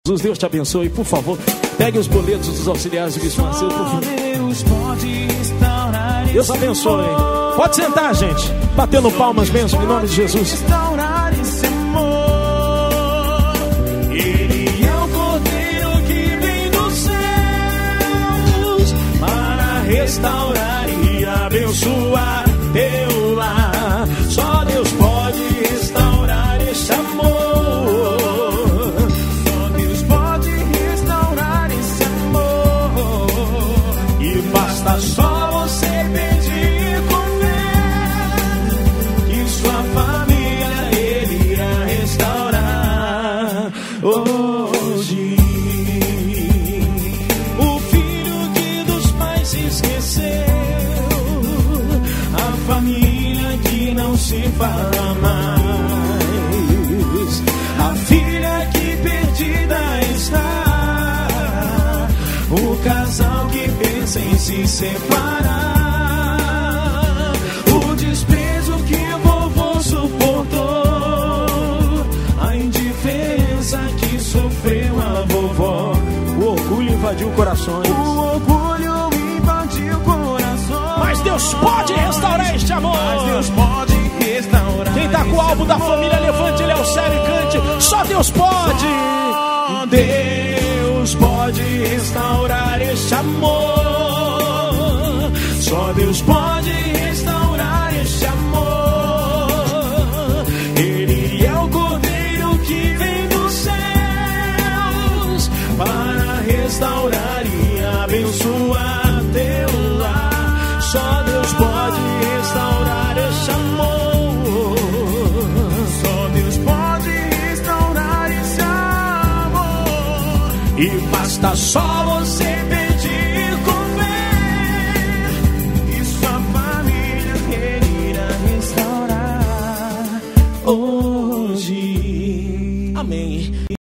Jesus, Deus te abençoe. Por favor, pegue os boletos dos auxiliares de Bispo Macedo, por favor. Deus abençoe. Pode sentar, gente. Batendo palmas, bênção, em nome de Jesus. Ele é o Cordeiro que vem dos céus para restaurar e abençoar teu lar. Só Deus pode restaurar esse amor. Só Deus pode restaurar esse amor. E basta só você pedir com fé que sua família Ele irá restaurar hoje. O filho que dos pais se esqueceu, a família que não se fala mais, a filha que perdida está, o casal que pensa em se separar, o desprezo que o vovô suportou, a indiferença que sofreu a vovó. O orgulho invadiu corações. O orgulho invadiu corações. Mas Deus pode restaurar este amor. Mas Deus pode restaurar. Quem tá com o álbum da família, levante ele ao céu e cante. Só Deus pode. Só Deus pode restaurar este amor. Só Deus pode restaurar este amor. Ele é o Cordeiro que vem dos céus para restaurar e abençoar teu lar. Só Deus pode restaurar este amor. Só Deus pode restaurar esse amor. E basta só você pedir com fé que sua família Ele irá restaurar hoje. Amém.